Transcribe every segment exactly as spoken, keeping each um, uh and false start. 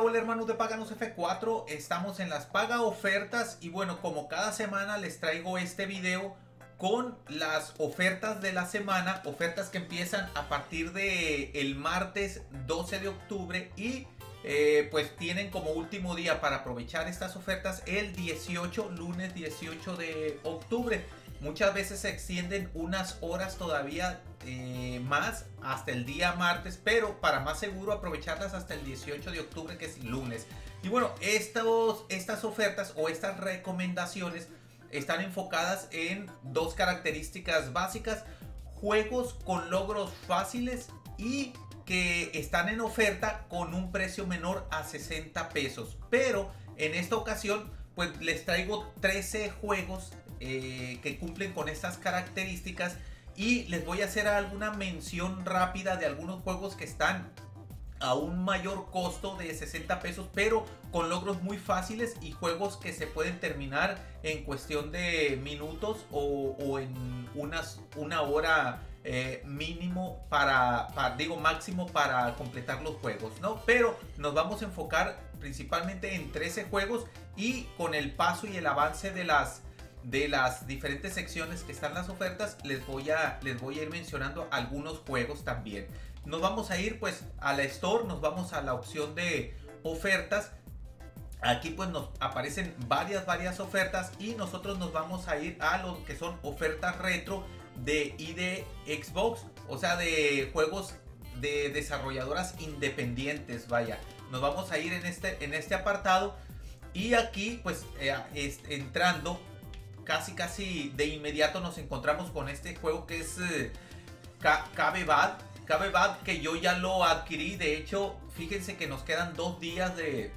hola hermanos de Paganos F cuatro, estamos en las paga ofertas y bueno, como cada semana les traigo este video con las ofertas de la semana, ofertas que empiezan a partir de el martes doce de octubre y eh, pues tienen como último día para aprovechar estas ofertas el dieciocho, lunes dieciocho de octubre. Muchas veces se extienden unas horas todavía eh, más hasta el día martes, pero para más seguro aprovecharlas hasta el dieciocho de octubre, que es lunes. Y bueno, estos, estas ofertas o estas recomendaciones están enfocadas en dos características básicas: juegos con logros fáciles y que están en oferta con un precio menor a sesenta pesos. Pero en esta ocasión pues les traigo trece juegos eh, que cumplen con estas características y les voy a hacer alguna mención rápida de algunos juegos que están a un mayor costo de sesenta pesos, pero con logros muy fáciles y juegos que se pueden terminar en cuestión de minutos o, o en unas, una hora eh, mínimo para, para, digo máximo para completar los juegos, ¿no? Pero nos vamos a enfocar principalmente en trece juegos y con el paso y el avance de las de las diferentes secciones que están las ofertas les voy a les voy a ir mencionando algunos juegos también. Nos vamos a ir pues a la Store, nos vamos a la opción de ofertas. Aquí pues nos aparecen varias varias ofertas y nosotros nos vamos a ir a lo que son ofertas retro de y de Xbox, o sea, de juegos de desarrolladoras independientes. Vaya, nos vamos a ir en este en este apartado y aquí pues eh, es, entrando casi casi de inmediato nos encontramos con este juego que es eh, Cabe Bad. Cabe Bad, que yo ya lo adquirí. De hecho, fíjense que nos quedan dos días de,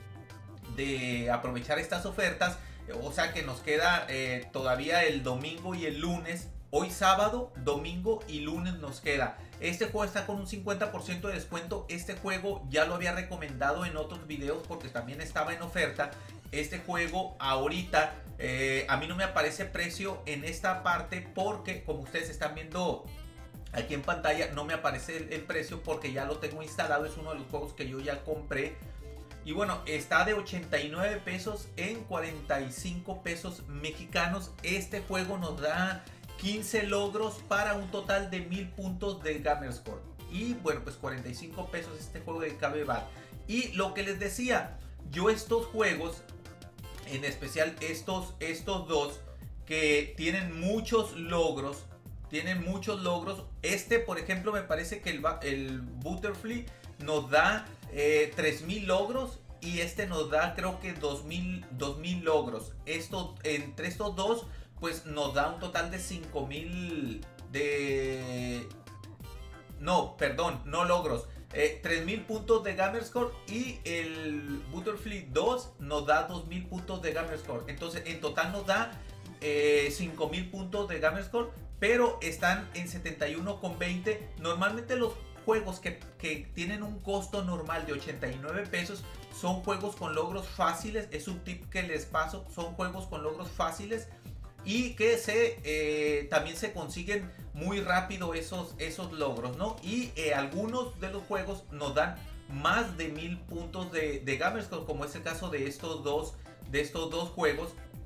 de aprovechar estas ofertas. O sea que nos queda eh, todavía el domingo y el lunes. Hoy sábado, domingo y lunes nos queda. Este juego está con un cincuenta por ciento de descuento. Este juego ya lo había recomendado en otros videos porque también estaba en oferta. Este juego ahorita eh, a mí no me aparece precio en esta parte porque, como ustedes están viendo aquí en pantalla, no me aparece el, el precio porque ya lo tengo instalado. Es uno de los juegos que yo ya compré. Y bueno, está de ochenta y nueve pesos en cuarenta y cinco pesos mexicanos. Este juego nos da quince logros para un total de mil puntos de Gamerscore. Y bueno, pues cuarenta y cinco pesos este juego de Cabe Bad. Y lo que les decía, yo estos juegos, en especial estos, estos dos, que tienen muchos logros, tienen muchos logros. Este, por ejemplo, me parece que el, el Butterfly nos da eh, tres mil logros y este nos da creo que dos mil logros. Esto, entre estos dos, pues nos da un total de cinco mil de... No, perdón, no logros. Eh, tres mil puntos de Gamerscore y el Butterfly dos nos da dos mil puntos de Gamerscore. Entonces, en total nos da eh, cinco mil puntos de Gamerscore, pero están en setenta y uno con veinte. Normalmente los juegos que, que tienen un costo normal de ochenta y nueve pesos son juegos con logros fáciles. Es un tip que les paso, son juegos con logros fáciles y que se eh, también se consiguen muy rápido esos, esos logros, ¿no? Y eh, algunos de los juegos nos dan más de mil puntos de, de Gamerscore, como es el caso de estos dos, de estos dos juegos,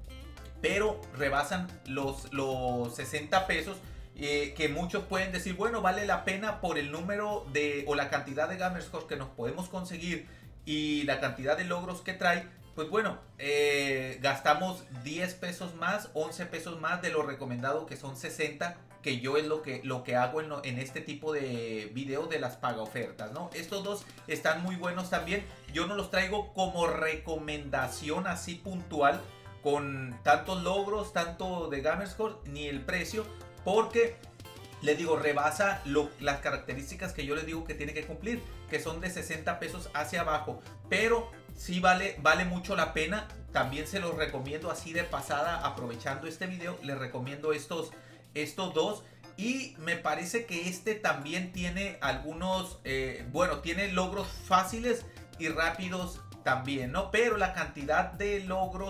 pero rebasan los, los sesenta pesos. Eh, que muchos pueden decir, bueno, vale la pena por el número de o la cantidad de Gamerscore que nos podemos conseguir y la cantidad de logros que trae. Pues bueno, eh, gastamos diez pesos más, once pesos más de lo recomendado, que son sesenta, que yo es lo que, lo que hago en, lo, en este tipo de videos de las paga ofertas, ¿no? Estos dos están muy buenos también. Yo no los traigo como recomendación así puntual, con tantos logros, tanto de Gamerscore, ni el precio, porque les digo, rebasa lo, las características que yo les digo que tiene que cumplir, que son de sesenta pesos hacia abajo. Pero sí vale, vale mucho la pena. También se los recomiendo así de pasada, aprovechando este video, les recomiendo estos, estos dos. Y me parece que este también tiene algunos, eh, bueno, tiene logros fáciles y rápidos también, ¿no? Pero la cantidad de logros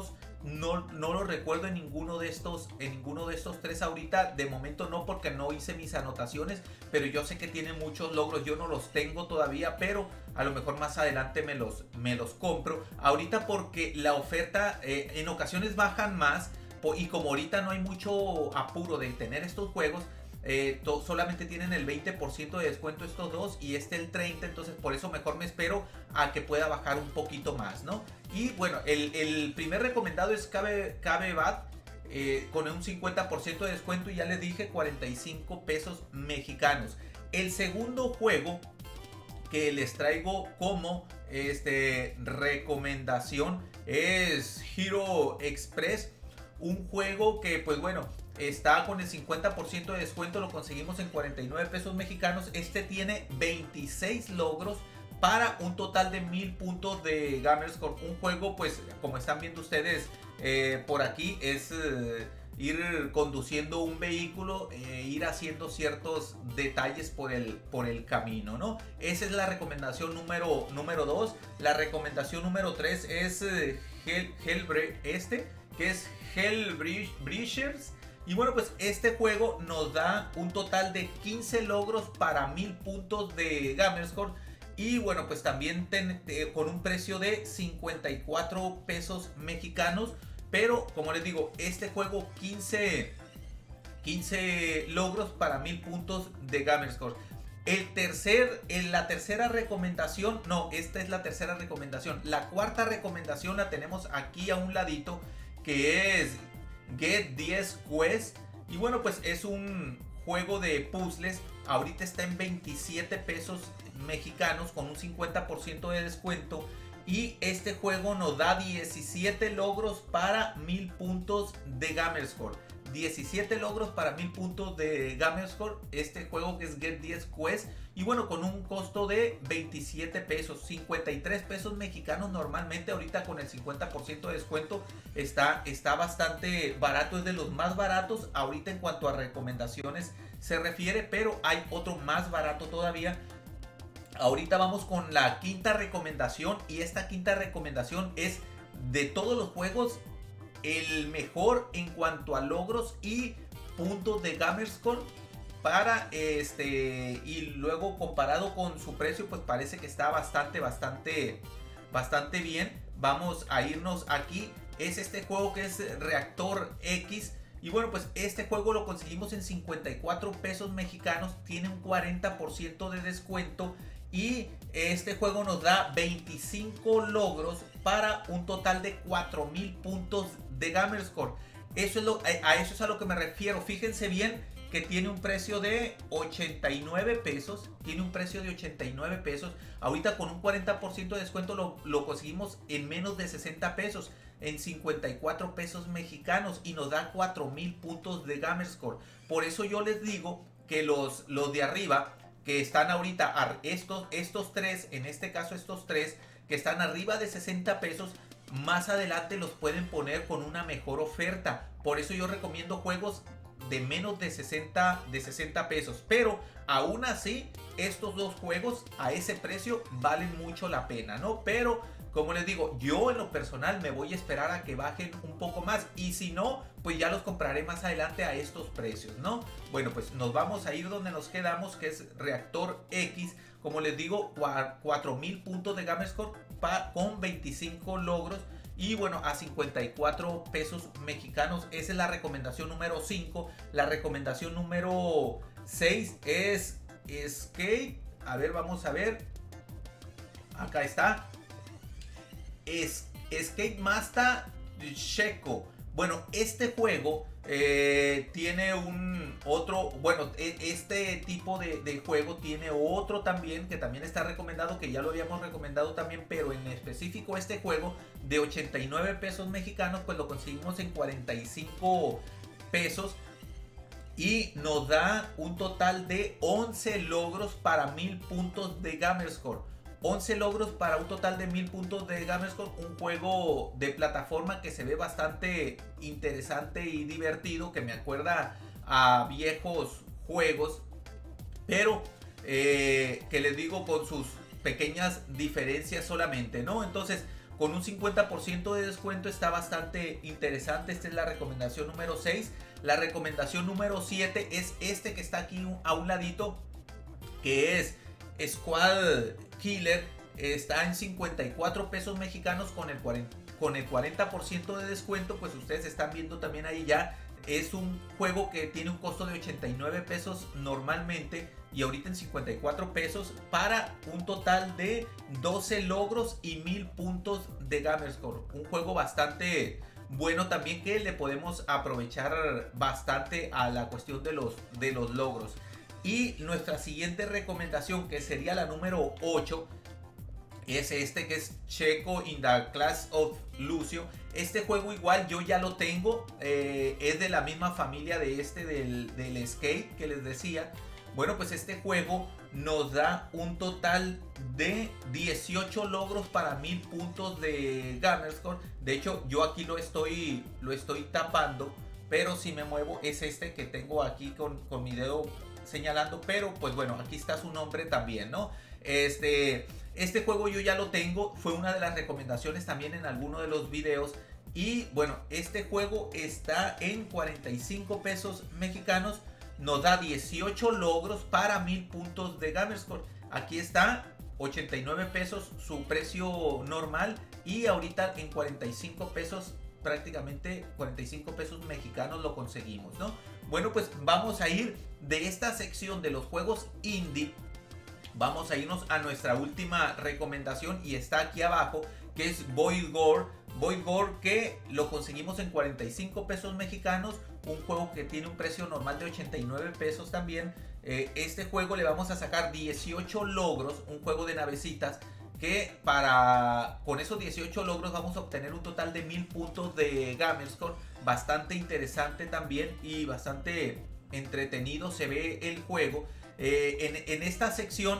no, no lo recuerdo en ninguno de estos, en ninguno de estos tres ahorita. De momento no, porque no hice mis anotaciones, pero yo sé que tiene muchos logros. Yo no los tengo todavía, pero a lo mejor más adelante me los, me los compro. Ahorita porque la oferta eh, en ocasiones bajan más, y como ahorita no hay mucho apuro de tener estos juegos, Eh, to, solamente tienen el veinte por ciento de descuento estos dos y este el treinta por ciento, entonces por eso mejor me espero a que pueda bajar un poquito más, ¿no? Y bueno, el, el primer recomendado es K B B A T eh, con un cincuenta por ciento de descuento, y ya les dije cuarenta y cinco pesos mexicanos. El segundo juego que les traigo como este, recomendación es Hero Express, un juego que pues bueno, está con el cincuenta por ciento de descuento, lo conseguimos en cuarenta y nueve pesos mexicanos. Este tiene veintiséis logros para un total de mil puntos de Gamerscore. Un juego, pues, como están viendo ustedes eh, por aquí, es eh, ir conduciendo un vehículo, eh, ir haciendo ciertos detalles por el, por el camino, ¿no? Esa es la recomendación número, número dos. La recomendación número tres es eh, Hell, Hellbreak, este, que es Hellbreachers. Y bueno, pues este juego nos da un total de quince logros para mil puntos de Gamerscore. Y bueno, pues también ten, eh, con un precio de cincuenta y cuatro pesos mexicanos. Pero como les digo, este juego quince, quince logros para mil puntos de Gamerscore. El tercer, en la tercera recomendación, no, esta es la tercera recomendación. La cuarta recomendación la tenemos aquí a un ladito, que es Get diez Quest. Y bueno, pues es un juego de puzzles. Ahorita está en veintisiete pesos mexicanos con un cincuenta por ciento de descuento. Y este juego nos da diecisiete logros para mil puntos de Gamerscore. diecisiete logros para mil puntos de Gamerscore. Este juego que es Get diez Quest. Y bueno, con un costo de veintisiete pesos, cincuenta y tres pesos mexicanos normalmente. Ahorita con el cincuenta por ciento de descuento está, está bastante barato. Es de los más baratos ahorita en cuanto a recomendaciones se refiere. Pero hay otro más barato todavía. Ahorita vamos con la quinta recomendación. Y esta quinta recomendación es de todos los juegos el mejor en cuanto a logros y puntos de Gamerscore. Para este, y luego comparado con su precio, pues parece que está bastante, bastante, bastante bien. Vamos a irnos aquí. Es este juego que es Reactor X. Y bueno, pues este juego lo conseguimos en cincuenta y cuatro pesos mexicanos. Tiene un cuarenta por ciento de descuento. Y este juego nos da veinticinco logros para un total de cuatro mil puntos de Gamerscore. Eso es lo, a eso es a lo que me refiero. Fíjense bien que tiene un precio de ochenta y nueve pesos. Tiene un precio de ochenta y nueve pesos. Ahorita con un cuarenta por ciento de descuento lo, lo conseguimos en menos de sesenta pesos. En cincuenta y cuatro pesos mexicanos. Y nos da cuatro mil puntos de Gamerscore. Por eso yo les digo que los, los de arriba, que están ahorita, estos, estos tres, en este caso estos tres, que están arriba de sesenta pesos, más adelante los pueden poner con una mejor oferta. Por eso yo recomiendo juegos de menos de sesenta, de sesenta pesos. Pero aún así, estos dos juegos a ese precio valen mucho la pena, ¿no? Pero como les digo, yo en lo personal me voy a esperar a que bajen un poco más. Y si no, pues ya los compraré más adelante a estos precios, ¿no? Bueno, pues nos vamos a ir donde nos quedamos, que es Reactor X. Como les digo, cuatro mil puntos de Gamerscore con veinticinco logros. Y bueno, a cincuenta y cuatro pesos mexicanos. Esa es la recomendación número cinco. La recomendación número seis es Skate. A ver, vamos a ver. Acá está. Es Skate Master Checo. Bueno, este juego eh, tiene un otro, bueno, este tipo de, de juego tiene otro también, que también está recomendado, que ya lo habíamos recomendado también, pero en específico este juego de ochenta y nueve pesos mexicanos, pues lo conseguimos en cuarenta y cinco pesos. Y nos da un total de once logros para mil puntos de Gamerscore. once logros para un total de mil puntos de Gamerscore. Un juego de plataforma que se ve bastante interesante y divertido, que me acuerda a viejos juegos, pero eh, que les digo con sus pequeñas diferencias solamente, ¿no? Entonces, con un cincuenta por ciento de descuento. Está bastante interesante. Esta es la recomendación número seis. La recomendación número siete es este que está aquí a un ladito, que es Squad Killer. Está en cincuenta y cuatro pesos mexicanos con el cuarenta, con el cuarenta por ciento de descuento. Pues ustedes están viendo también ahí ya. Es un juego que tiene un costo de ochenta y nueve pesos normalmente y ahorita en cincuenta y cuatro pesos, para un total de doce logros y mil puntos de Gamerscore. Un juego bastante bueno también, que le podemos aprovechar bastante a la cuestión de los, de los logros. Y nuestra siguiente recomendación, que sería la número ocho, es este, que es Checo in the Clash of Lucio. Este juego igual yo ya lo tengo, eh, es de la misma familia de este del, del Skate que les decía. Bueno, pues este juego nos da un total de dieciocho logros para mil puntos de Gamerscore. De hecho, yo aquí lo estoy, lo estoy tapando, pero si me muevo es este que tengo aquí con, con mi dedo señalando. Pero pues bueno, aquí está su nombre también, ¿no? Este... Este juego yo ya lo tengo, fue una de las recomendaciones también en alguno de los videos. Y bueno, este juego está en cuarenta y cinco pesos mexicanos. Nos da dieciocho logros para mil puntos de Gamerscore. Aquí está, ochenta y nueve pesos su precio normal. Y ahorita en cuarenta y cinco pesos, prácticamente cuarenta y cinco pesos mexicanos lo conseguimos, ¿no? Bueno, pues vamos a ir de esta sección de los juegos indie. Vamos a irnos a nuestra última recomendación y está aquí abajo, que es Void Gore. Void Gore, que lo conseguimos en cuarenta y cinco pesos mexicanos. Un juego que tiene un precio normal de ochenta y nueve pesos también. Eh, este juego le vamos a sacar dieciocho logros, un juego de navecitas, que para con esos dieciocho logros vamos a obtener un total de mil puntos de Gamerscore. Bastante interesante también y bastante entretenido se ve el juego. Eh, en, en esta sección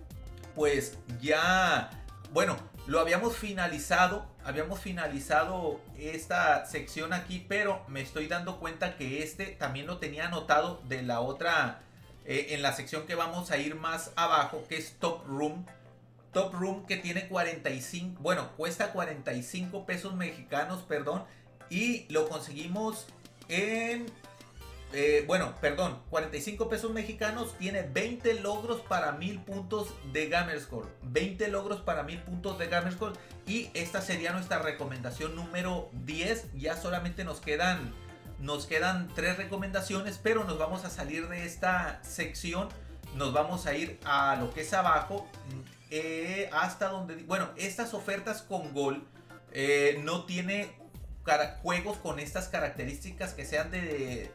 pues ya, bueno, lo habíamos finalizado, habíamos finalizado esta sección aquí, pero me estoy dando cuenta que este también lo tenía anotado de la otra, eh, en la sección que vamos a ir más abajo, que es Top Room. Top Room, que tiene cuarenta y cinco, bueno, cuesta cuarenta y cinco pesos mexicanos, perdón, y lo conseguimos en... Eh, bueno, perdón, cuarenta y cinco pesos mexicanos, tiene veinte logros para mil puntos de Gamerscore. veinte logros para mil puntos de Gamerscore. Y esta sería nuestra recomendación número diez. Ya solamente nos quedan, nos quedan tres recomendaciones, pero nos vamos a salir de esta sección. Nos vamos a ir a lo que es abajo. Eh, hasta donde... Bueno, estas ofertas con Gol eh, no tiene juegos con estas características que sean de...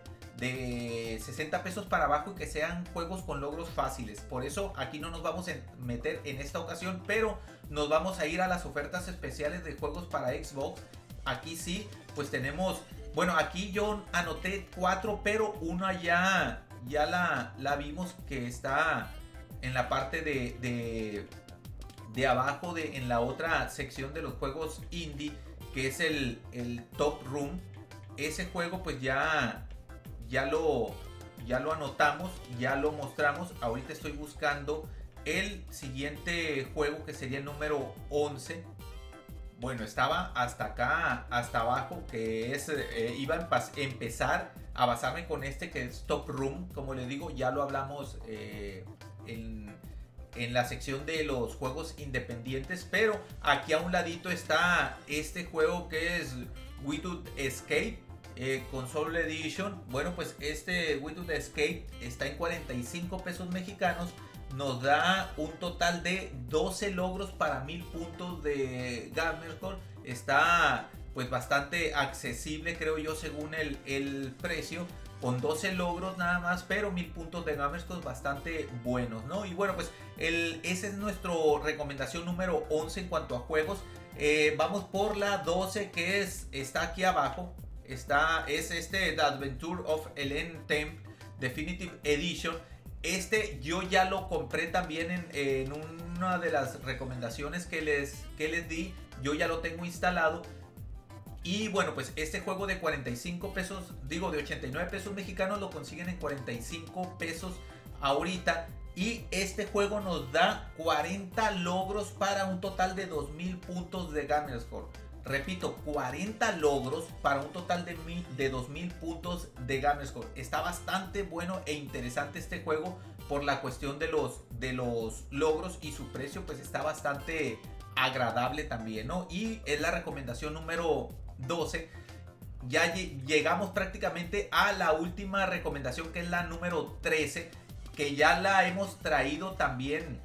de sesenta pesos para abajo y que sean juegos con logros fáciles. Por eso aquí no nos vamos a meter en esta ocasión, pero nos vamos a ir a las ofertas especiales de juegos para Xbox. Aquí sí, pues tenemos, bueno, aquí yo anoté cuatro, pero una ya, ya la, la vimos, que está en la parte de, de, de abajo, de, en la otra sección de los juegos indie, que es el, el Top Room. Ese juego pues ya... Ya lo, ya lo anotamos, ya lo mostramos. Ahorita estoy buscando el siguiente juego, que sería el número once. Bueno, estaba hasta acá, hasta abajo, que es, eh, iba a empezar a basarme con este, que es Top Room. Como les digo, ya lo hablamos eh, en, en la sección de los juegos independientes. Pero aquí a un ladito está este juego, que es Without Escape. Eh, Console Edition. Bueno, pues este Without Escape está en cuarenta y cinco pesos mexicanos. Nos da un total de doce logros para mil puntos de Gamerscore. Está pues bastante accesible, creo yo, según el, el precio. Con doce logros nada más, pero mil puntos de Gamerscore bastante buenos, ¿no? Y bueno, pues el, esa es nuestra recomendación número once en cuanto a juegos. Eh, vamos por la doce, que es, está aquí abajo. Está, es este The Adventure of Ellen Temp Definitive Edition. Este yo ya lo compré también en, en una de las recomendaciones que les, que les di. Yo ya lo tengo instalado. Y bueno, pues este juego de cuarenta y cinco pesos, digo de ochenta y nueve pesos mexicanos, lo consiguen en cuarenta y cinco pesos ahorita. Y este juego nos da cuarenta logros para un total de dos mil puntos de Gamerscore. Repito, cuarenta logros para un total de, mil, de dos mil puntos de Gamerscore. Está bastante bueno e interesante este juego por la cuestión de los, de los logros, y su precio pues está bastante agradable también, ¿no? Y es la recomendación número doce. Ya llegamos prácticamente a la última recomendación, que es la número trece, que ya la hemos traído también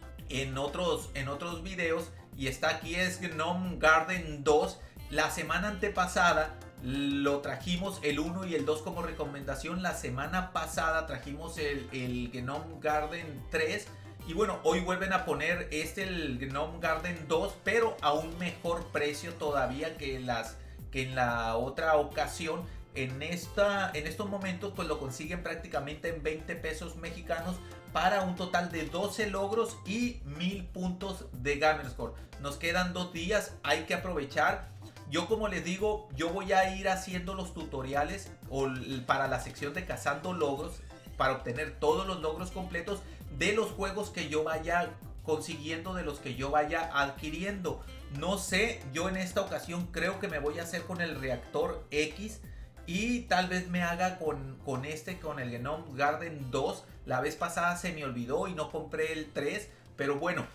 en otros, en otros videos, y está aquí, es Gnome Garden dos. La semana antepasada lo trajimos el uno y el dos como recomendación. La semana pasada trajimos el, el Gnome Garden tres. Y bueno, hoy vuelven a poner este, el Gnome Garden dos, pero a un mejor precio todavía que, las, que en la otra ocasión. En, esta, en estos momentos pues lo consiguen prácticamente en veinte pesos mexicanos para un total de doce logros y mil puntos de Gamerscore. Nos quedan dos días, hay que aprovechar. Yo, como les digo, yo voy a ir haciendo los tutoriales o para la sección de cazando logros, para obtener todos los logros completos de los juegos que yo vaya consiguiendo, de los que yo vaya adquiriendo. No sé, yo en esta ocasión creo que me voy a hacer con el Reactor X, y tal vez me haga con, con este, con el Gnome Garden dos. La vez pasada se me olvidó y no compré el tres, pero bueno,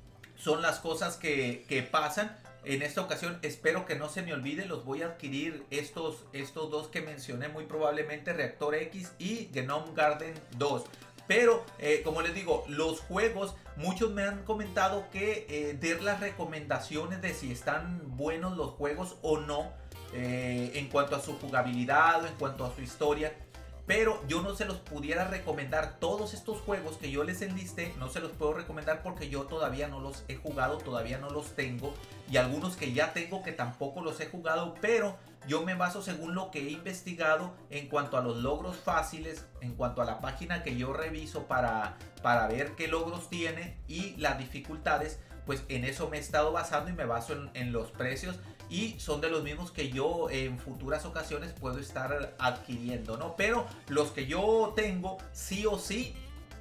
son las cosas que, que pasan. En esta ocasión espero que no se me olvide, los voy a adquirir estos, estos dos que mencioné, muy probablemente Reactor X y Gnome Garden dos. Pero eh, como les digo, los juegos, muchos me han comentado que eh, der las recomendaciones de si están buenos los juegos o no, eh, en cuanto a su jugabilidad o en cuanto a su historia. Pero yo no se los pudiera recomendar. Todos estos juegos que yo les enlisté, no se los puedo recomendar porque yo todavía no los he jugado, todavía no los tengo. Y algunos que ya tengo que tampoco los he jugado, pero yo me baso según lo que he investigado en cuanto a los logros fáciles, en cuanto a la página que yo reviso para, para ver qué logros tiene y las dificultades. Pues en eso me he estado basando y me baso en, en los precios, y son de los mismos que yo en futuras ocasiones puedo estar adquiriendo, ¿no? Pero los que yo tengo sí o sí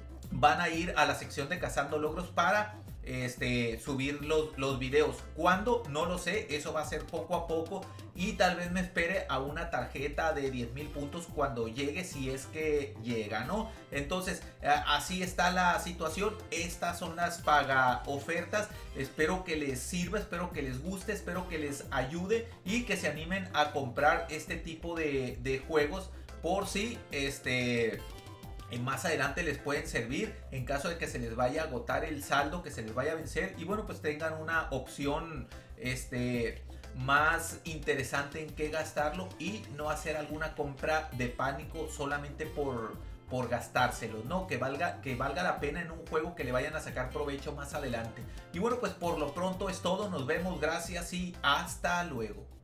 van a ir a la sección de cazando logros para este, subir los, los videos. ¿Cuándo? No lo sé, eso va a ser poco a poco, y tal vez me espere a una tarjeta de diez mil puntos cuando llegue, si es que llega, ¿no? Entonces así está la situación. Estas son las paga ofertas. Espero que les sirva, espero que les guste, espero que les ayude y que se animen a comprar este tipo de, de juegos, por si este... más adelante les pueden servir en caso de que se les vaya a agotar el saldo, que se les vaya a vencer, y bueno, pues tengan una opción este, más interesante en qué gastarlo y no hacer alguna compra de pánico solamente por, por gastárselo, ¿no? Que valga, que valga la pena en un juego que le vayan a sacar provecho más adelante. Y bueno, pues por lo pronto es todo, nos vemos, gracias y hasta luego.